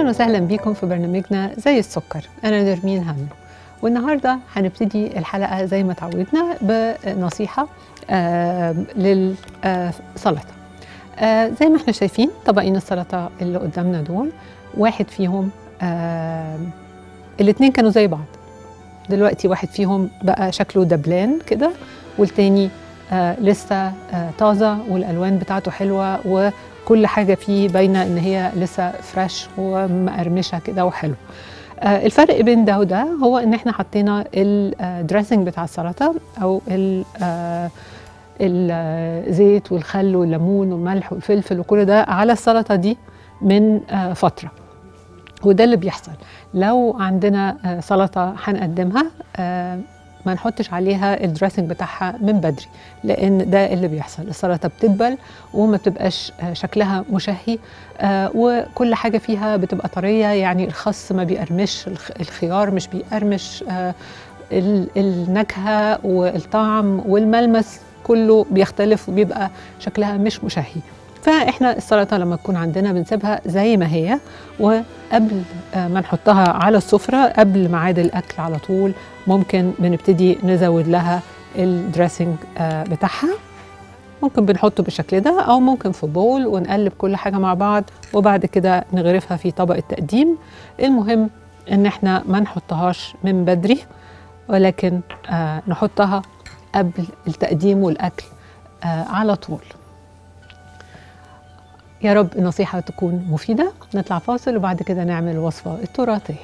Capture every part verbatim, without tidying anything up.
أهلا وسهلا بيكم في برنامجنا زي السكر. أنا نرمين هانو، والنهاردة هنبتدي الحلقة زي ما تعودنا بنصيحة آه للسلطة. آه زي ما احنا شايفين طبقين السلطة اللي قدامنا دول، واحد فيهم آه الاتنين كانوا زي بعض، دلوقتي واحد فيهم بقى شكله دبلان كده، والتاني آه لسه آه طازة والألوان بتاعته حلوة وكل حاجة فيه باينة إن هي لسه فريش ومقرمشة كده وحلو. آه الفرق بين ده وده هو إن احنا حطينا الدريسنج بتاع السلطة أو آه الزيت والخل والليمون والملح والفلفل وكل ده على السلطة دي من آه فترة. وده اللي بيحصل لو عندنا آه سلطة هنقدمها آه ما نحطش عليها الدريسنج بتاعها من بدري، لأن ده اللي بيحصل، السلطة بتدبل وما بتبقاش آه شكلها مشهي آه وكل حاجة فيها بتبقى طرية، يعني الخس ما بيقرمش، الخيار مش بيقرمش، آه النكهة والطعم والملمس كله بيختلف وبيبقى شكلها مش مشهي. فاحنا السلطه لما تكون عندنا بنسيبها زي ما هي، وقبل ما نحطها على السفره قبل ميعاد الاكل على طول ممكن بنبتدي نزود لها الدريسنج بتاعها. ممكن بنحطه بالشكل ده او ممكن في بول ونقلب كل حاجه مع بعض وبعد كده نغرفها في طبق التقديم. المهم ان احنا ما نحطهاش من بدري، ولكن نحطها قبل التقديم والأكل آه على طول. يا رب النصيحة تكون مفيدة. نطلع فاصل وبعد كده نعمل الوصفة التراثية.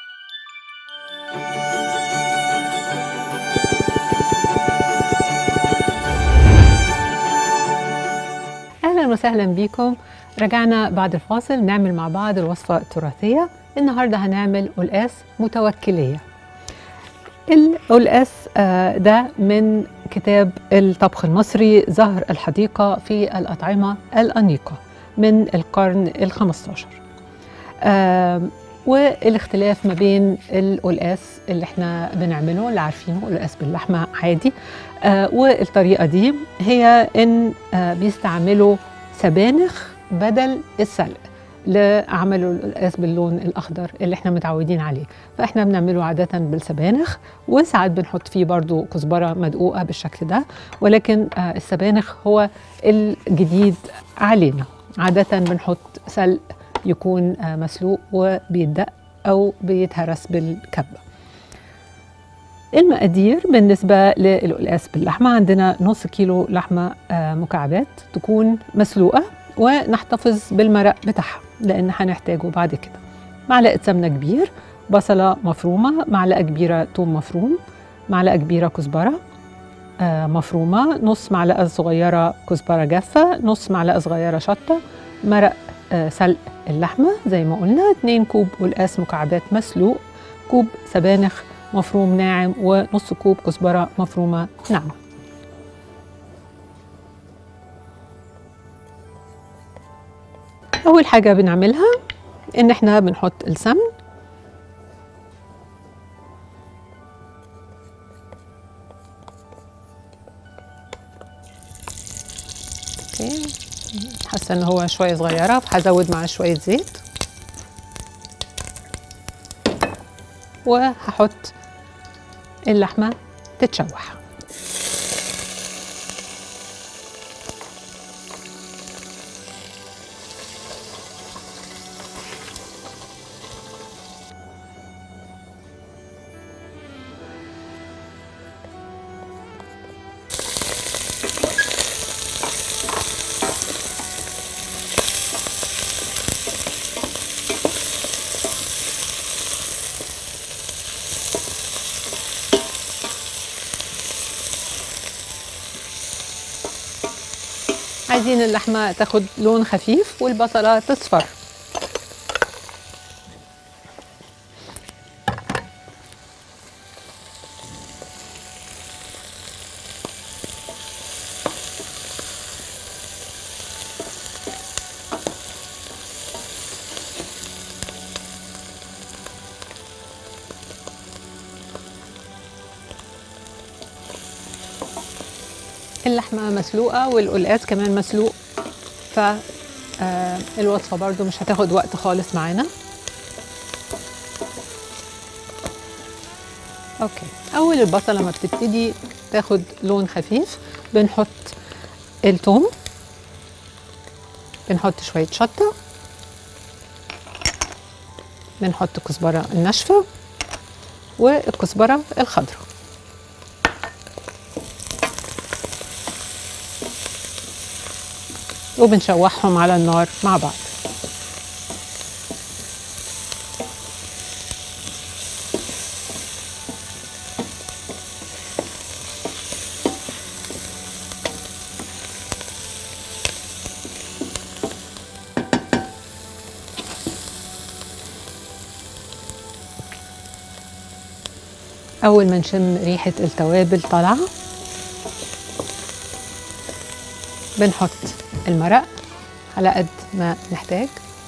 أهلا وسهلا بيكم. رجعنا بعد الفاصل نعمل مع بعض الوصفة التراثية. النهاردة هنعمل قلقاس متوكلية. القلقاس آه ده من كتاب الطبخ المصري زهر الحديقة في الأطعمة الأنيقة من القرن الخمستاشر. آه والاختلاف ما بين القلقاس اللي احنا بنعمله اللي عارفينه قلقاس باللحمة عادي آه والطريقة دي هي ان آه بيستعملوا سبانخ بدل السلق لعملوا القلقاس باللون الأخضر اللي احنا متعودين عليه. فاحنا بنعمله عادة بالسبانخ، وساعات بنحط فيه برضو كزبرة مدقوقة بالشكل ده، ولكن آه السبانخ هو الجديد علينا. عادة بنحط سلق يكون آه مسلوق وبيدق أو بيتهرس بالكبة. المقادير بالنسبة للقلقاس باللحمة: عندنا نص كيلو لحمة آه مكعبات تكون مسلوقة ونحتفظ بالمرق بتاعها لأن هنحتاجه بعد كده. معلقة سمنة كبير، بصلة مفرومة، معلقة كبيرة توم مفروم، معلقة كبيرة كزبرة آه مفرومة، نص معلقة صغيرة كزبرة جافة، نص معلقة صغيرة شطة، مرق آه سلق اللحمة زي ما قلنا، اتنين كوب قلقاس مكعبات مسلوق، كوب سبانخ مفروم ناعم، ونص كوب كزبرة مفرومة ناعمة. أول حاجة بنعملها إن إحنا بنحط السمن أوكي، حاسة إن هو شوية صغيرة فهزود معاه شوية زيت، وهحط اللحمة تتشوح. عايزين اللحمة تاخد لون خفيف والبصلة تصفر. اللحمة مسلوقة والقلقاس كمان مسلوق، فالوصفة برضو مش هتاخد وقت خالص معانا. اوكي، اول البصله لما بتبتدي تاخد لون خفيف بنحط الثوم، بنحط شويه شطه، بنحط الكزبره الناشفه والكزبره الخضراء، وبنشوحهم على النار مع بعض. أول ما نشم ريحة التوابل طالعة بنحط المرق على قد ما نحتاج،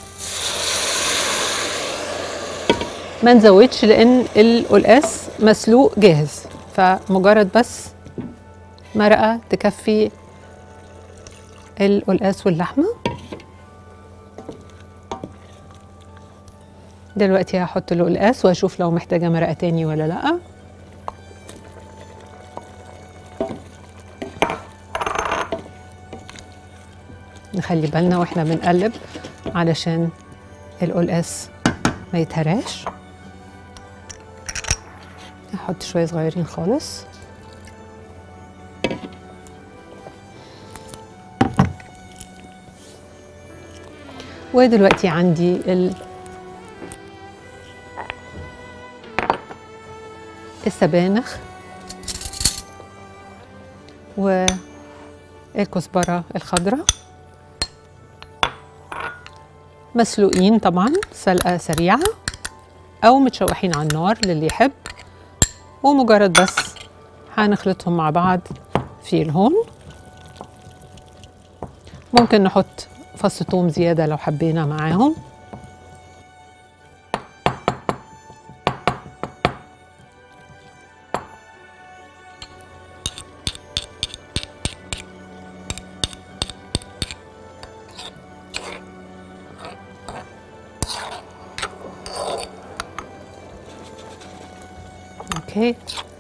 ما نزودش لأن القلقاس مسلوق جاهز، فمجرد بس مرقة تكفي القلقاس واللحمة. دلوقتي هحط القلقاس واشوف لو محتاجة مرقة تاني ولا لأ. نخلي بالنا واحنا بنقلب علشان القلقاس ما يتهراش. احط شويه صغيرين خالص. ودلوقتي عندي ال السبانخ والكزبره الخضراء مسلوقين طبعا سلقه سريعه او متشوحين على النار للي يحب، ومجرد بس هنخلطهم مع بعض في الهون. ممكن نحط فص ثوم زياده لو حبينا معاهم. اوكي،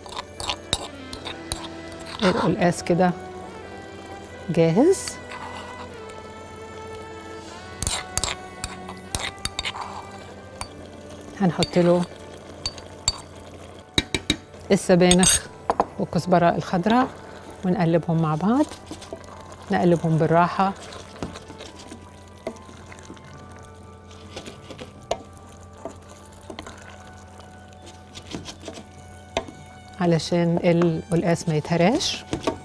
القلقاس كده جاهز. هنحط له السبانخ والكزبره الخضراء ونقلبهم مع بعض، نقلبهم بالراحه علشان القلقاس ما يتهراش.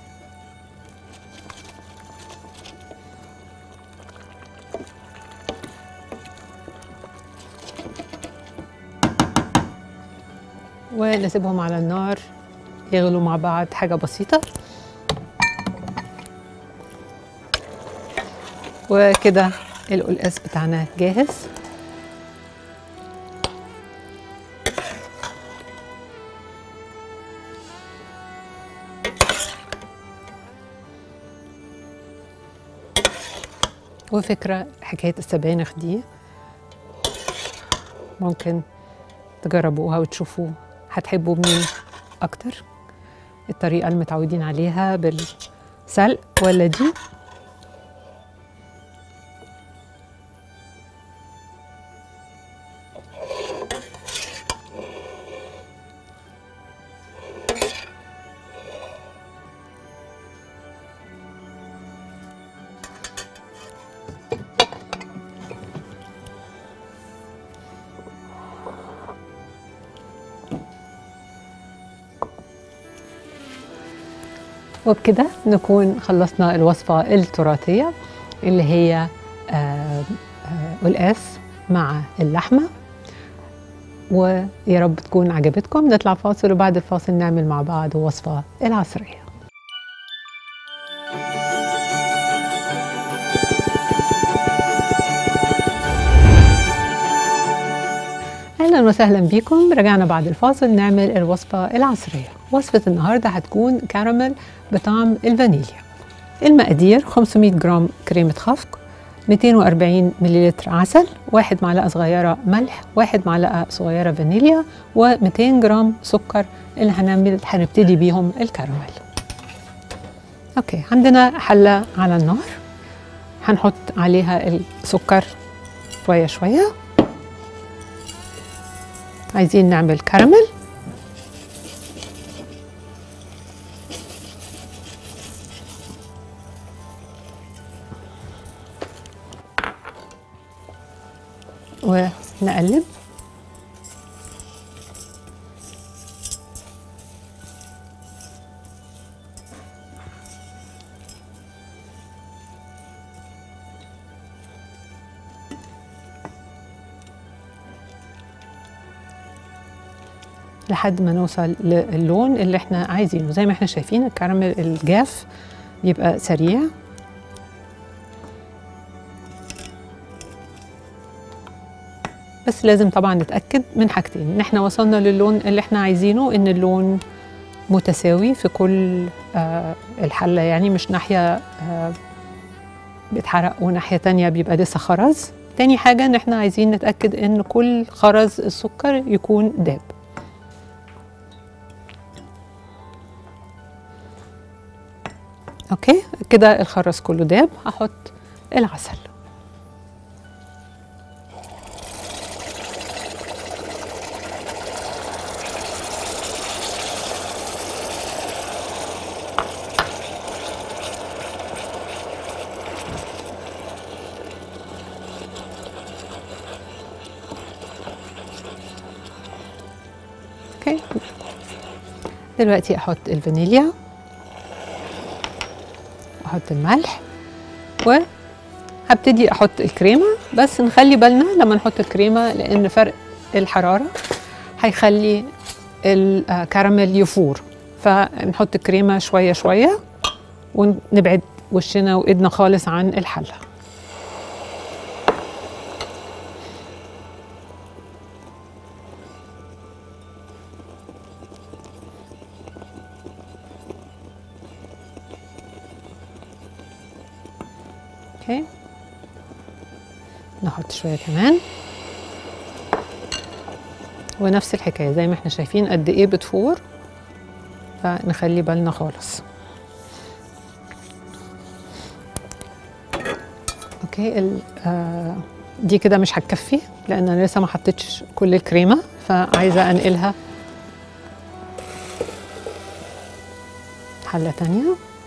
ونسيبهم على النار يغلوا مع بعض حاجة بسيطة، وكده القلقاس بتاعنا جاهز. وفكرة حكاية السبانخ دي ممكن تجربوها وتشوفوا هتحبوا مين أكتر، الطريقة المتعودين عليها بالسلق ولا دي. وبكده نكون خلصنا الوصفة التراثية اللي هي قلقاس مع اللحمة، ويا رب تكون عجبتكم. نطلع فاصل وبعد الفاصل نعمل مع بعض وصفة العصرية. أهلا وسهلا بكم. رجعنا بعد الفاصل نعمل الوصفة العصرية. وصفة النهاردة هتكون كراميل بطعم الفانيليا. المقادير: خمسمائة جرام كريمة خفق، مئتين وأربعين مليلتر عسل، واحد معلقة صغيرة ملح، واحد معلقة صغيرة فانيليا، ومئتين جرام سكر اللي هنعمل هنبتدي بيهم الكراميل. اوكي، عندنا حلة على النار هنحط عليها السكر شوية شوية. عايزين نعمل كراميل. ونقلب. لحد ما نوصل للون اللي احنا عايزينه. زي ما احنا شايفين الكراميل الجاف بيبقى سريع. بس لازم طبعا نتأكد من حاجتين، ان احنا وصلنا للون اللي احنا عايزينه، ان اللون متساوي في كل آه الحلة، يعني مش ناحية آه بيتحرق وناحية تانية بيبقى لسه خرز. تاني حاجة ان احنا عايزين نتأكد ان كل خرز السكر يكون داب. اوكي كده الخرز كله داب. هحط العسل. اوكي دلوقتي احط الفانيليا، احط الملح، وهبتدي احط الكريمه. بس نخلي بالنا لما نحط الكريمه، لان فرق الحراره هيخلي الكراميل يفور، فنحط الكريمه شويه شويه ونبعد وشنا وايدنا خالص عن الحله. اوكي نحط شويه كمان، ونفس الحكايه زي ما احنا شايفين قد ايه بتفور، فنخلي بالنا خالص. اوكي ال آه دي كده مش هتكفي، لان انا لسه ما حطيتش كل الكريمه، فعايزه انقلها حله تانيه.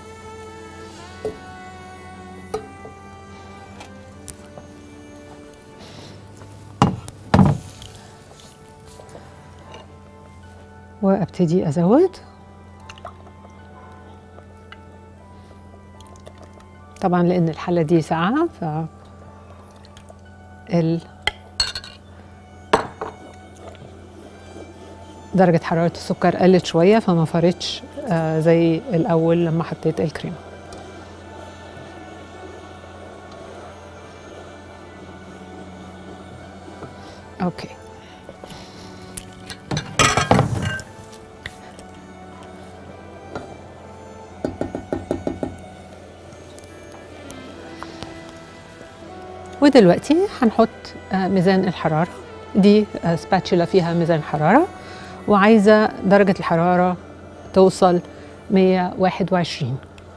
وابتدي ازود. طبعا لان الحله دي ساقعه، ف ال درجه حراره السكر قلت شويه، فما فرتش آه زي الاول لما حطيت الكريمه. اوكي ودلوقتي هنحط ميزان الحرارة. دي سباتشولا فيها ميزان حرارة، وعايزة درجة الحرارة توصل مية وواحد وعشرين.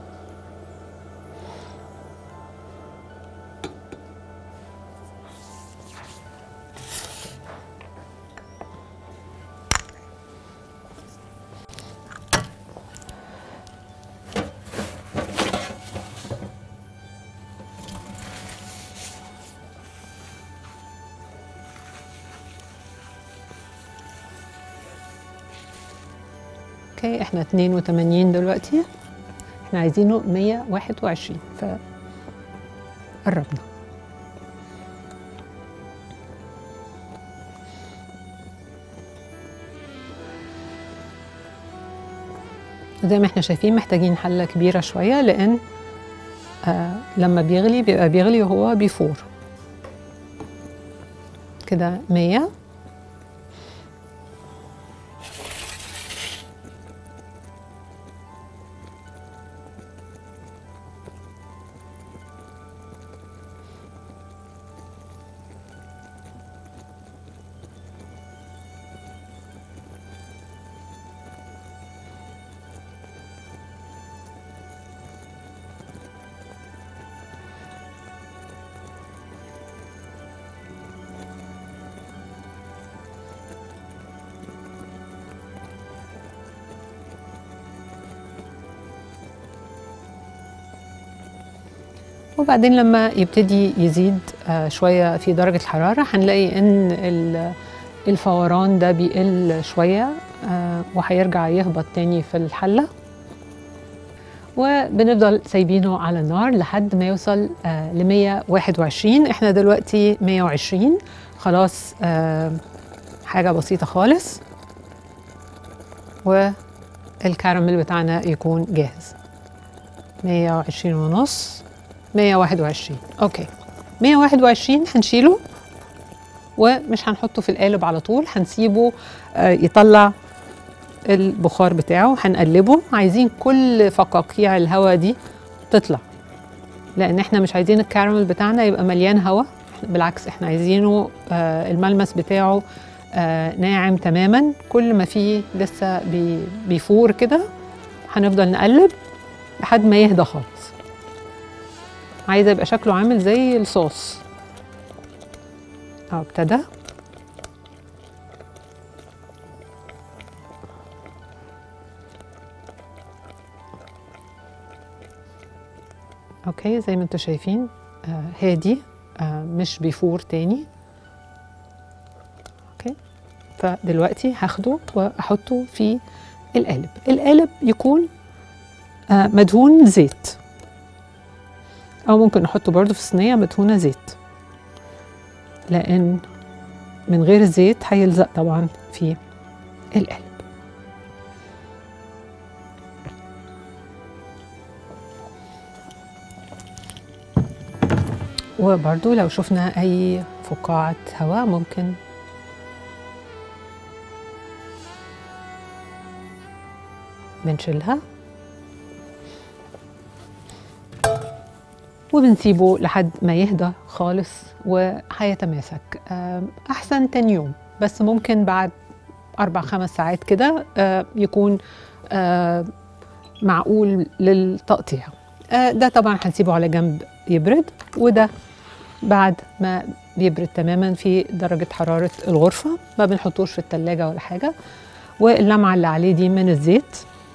اوكي احنا اتنين وتمانين دلوقتي، احنا عايزينه مية وواحد وعشرين، فقربنا. زي ما احنا شايفين محتاجين حلة كبيرة شوية، لان آه لما بيغلي بيبقى بيغلي وهو بيفور. كده مية. وبعدين لما يبتدي يزيد آه شوية في درجة الحرارة هنلاقي ان الفوران ده بيقل شوية آه وهيرجع يهبط تاني في الحلة، وبنفضل سايبينه على النار لحد ما يوصل آه ل مية وواحد وعشرين. احنا دلوقتي مية وعشرين، خلاص آه حاجة بسيطة خالص، والكراميل بتاعنا يكون جاهز. مية وعشرين ونص، مية وواحد وعشرين. اوكي، مية وواحد وعشرين هنشيله ومش هنحطه في القالب على طول، هنسيبه آه يطلع البخار بتاعه، هنقلبه. عايزين كل فقاقيع الهواء دي تطلع، لان احنا مش عايزين الكراميل بتاعنا يبقى مليان هواء، بالعكس احنا عايزينه آه الملمس بتاعه آه ناعم تماما. كل ما فيه لسه بي بيفور كده هنفضل نقلب لحد ما يهدى خالص. عايزه يبقى شكله عامل زي الصوص. اه ابتدى. اوكي زي ما انتم شايفين آه هادي، آه مش بيفور تاني. اوكي، فدلوقتي هاخده واحطه في القالب. القالب يكون آه مدهون زيت، او ممكن نحطه برضو في صينيه مدهونه زيت، لان من غير الزيت هيلزق طبعا في القالب. وبرضو لو شفنا اي فقاعة هواء ممكن بنشيلها وبنسيبه لحد ما يهدى خالص وهيتماسك. احسن تاني يوم، بس ممكن بعد اربع خمس ساعات كده يكون معقول للتقطيع. ده طبعا هنسيبه على جنب يبرد، وده بعد ما بيبرد تماما في درجة حرارة الغرفة، ما بنحطوش في التلاجة ولا حاجة. واللمعة اللي عليه دي من الزيت.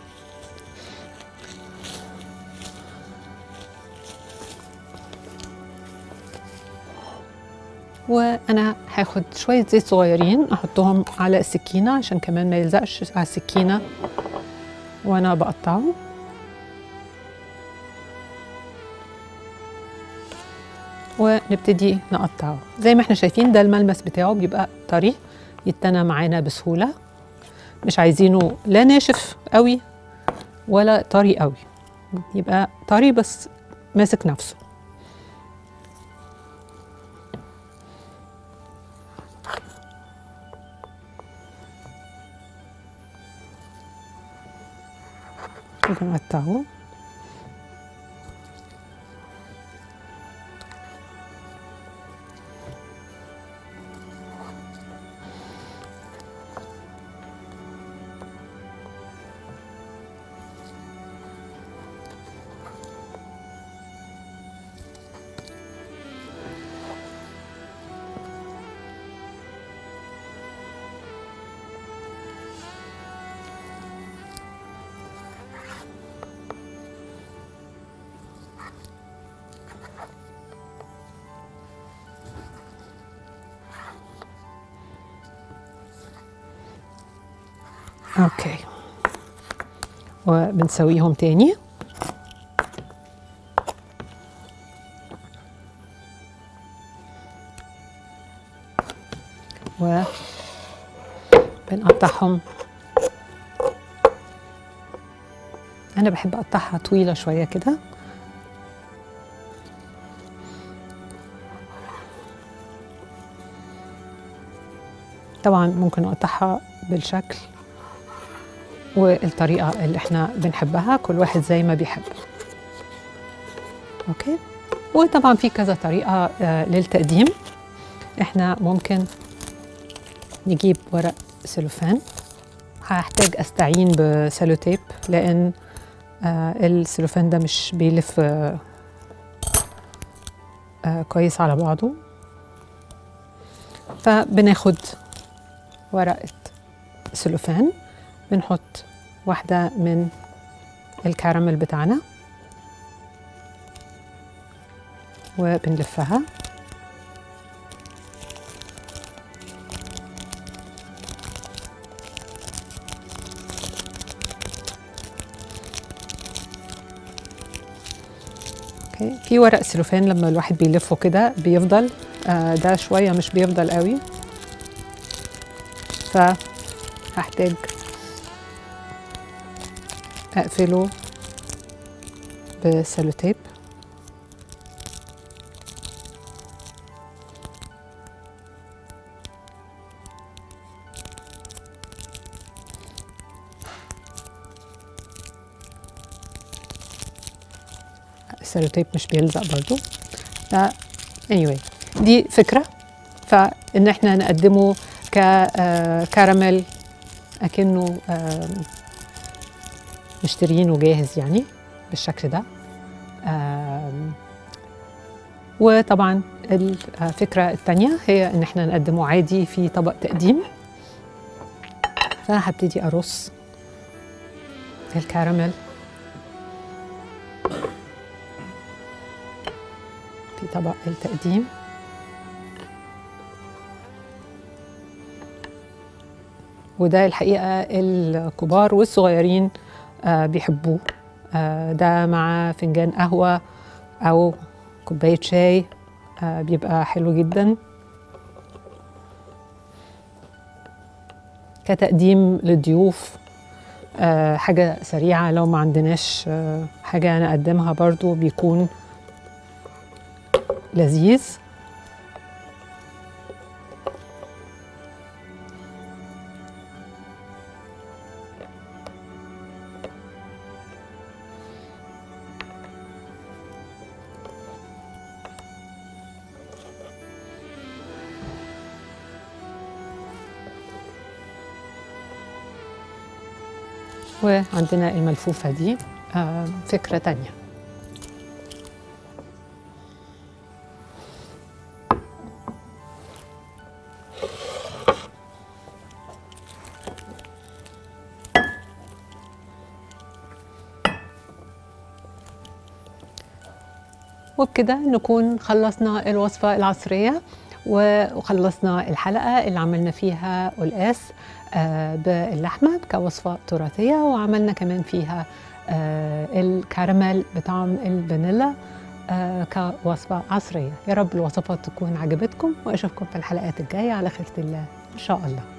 وانا هاخد شوية زيت صغيرين احطهم على السكينة عشان كمان ما يلزقش على السكينة وانا بقطعه. ونبتدي نقطعه زي ما احنا شايفين. ده الملمس بتاعه بيبقى طري، يتنى معانا بسهولة. مش عايزينه لا ناشف قوي ولا طري قوي، يبقى طري بس ماسك نفسه. بنقطعه اوكي، وبنسويهم تاني. وبنقطعهم. انا بحب اقطعها طويلة شوية كده. طبعا ممكن اقطعها بالشكل والطريقة اللي احنا بنحبها، كل واحد زي ما بيحب. اوكي، وطبعا في كذا طريقة آه للتقديم. احنا ممكن نجيب ورق سلوفان. هحتاج استعين بسلوتيب لان آه السلوفان ده مش بيلف آه آه كويس على بعضه. فبناخد ورقة سلوفان، بنحط واحدة من الكراميل بتاعنا، وبنلفها. اوكي، في ورق سلوفان لما الواحد بيلفه كده بيفضل، آه ده شويه مش بيفضل قوي، فهحتاج اقفله بسلوتيب. السلوتيب مش بيلزق برضو. ف anyway دي فكرة، فإن احنا نقدمه ككراميل أكنه مشترينه جاهز يعني بالشكل ده. وطبعا الفكرة التانية هي إن احنا نقدمه عادي في طبق تقديم. فهبتدي أرص الكراميل في طبق التقديم، وده الحقيقة الكبار والصغيرين آه بيحبوه. آه ده مع فنجان قهوة أو كوباية شاي آه بيبقى حلو جدا كتقديم للضيوف. آه حاجة سريعة لو ما عندناش آه حاجة نقدمها برضو بيكون لذيذ. وعندنا الملفوفة دي آه فكرة تانية. وبكده نكون خلصنا الوصفة العصرية وخلصنا الحلقة اللي عملنا فيها قلقاس آه باللحمة كوصفة تراثية، وعملنا كمان فيها آه الكراميل بطعم الفانيلا آه كوصفة عصرية. يا رب الوصفات تكون عجبتكم، وأشوفكم في الحلقات الجاية على خيرة الله إن شاء الله.